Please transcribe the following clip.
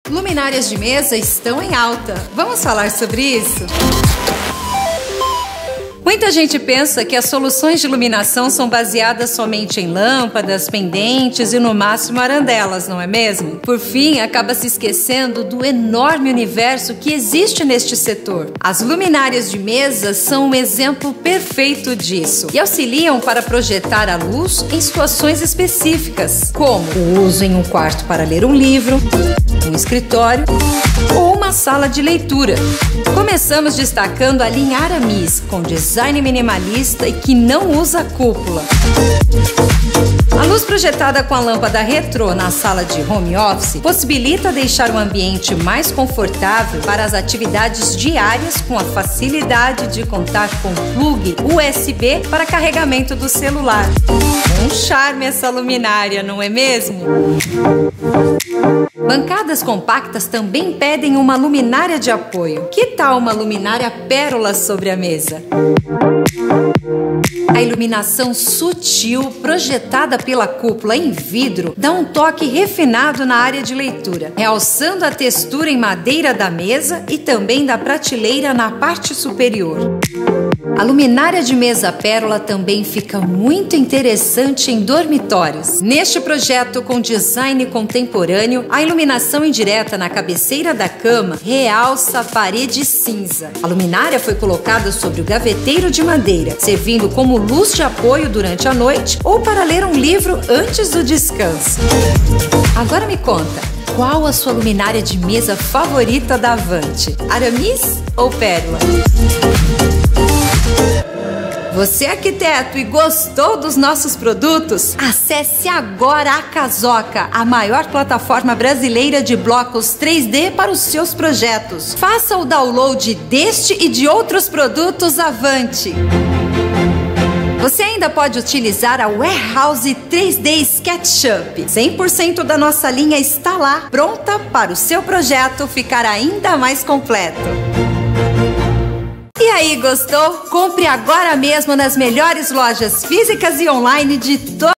Luminárias de mesa estão em alta. Vamos falar sobre isso? Muita gente pensa que as soluções de iluminação são baseadas somente em lâmpadas, pendentes e no máximo arandelas, não é mesmo? Por fim, acaba se esquecendo do enorme universo que existe neste setor. As luminárias de mesa são um exemplo perfeito disso e auxiliam para projetar a luz em situações específicas, como o uso em um quarto para ler um livro, um escritório ou uma sala de leitura. Começamos destacando a linha Aramis, com design minimalista e que não usa cúpula. A luz projetada com a lâmpada retrô na sala de home office possibilita deixar o ambiente mais confortável para as atividades diárias, com a facilidade de contar com plug USB para carregamento do celular. Um charme essa luminária, não é mesmo? Bancadas compactas também pedem uma luminária de apoio. Que tal uma luminária pérola sobre a mesa? A iluminação sutil projetada pela cúpula em vidro dá um toque refinado na área de leitura, realçando a textura em madeira da mesa e também da prateleira na parte superior. A luminária de mesa pérola também fica muito interessante em dormitórios. Neste projeto com design contemporâneo, a iluminação indireta na cabeceira da cama realça a parede cinza. A luminária foi colocada sobre o gaveteiro de madeira, servindo como luz de apoio durante a noite ou para ler um livro antes do descanso. Agora me conta, qual a sua luminária de mesa favorita da Avante? Aramis ou pérola? Você é arquiteto e gostou dos nossos produtos? Acesse agora a Casoca, a maior plataforma brasileira de blocos 3D para os seus projetos. Faça o download deste e de outros produtos Avante. Você ainda pode utilizar a Warehouse 3D SketchUp. 100% da nossa linha está lá, pronta para o seu projeto ficar ainda mais completo. E aí, gostou? Compre agora mesmo nas melhores lojas físicas e online de todo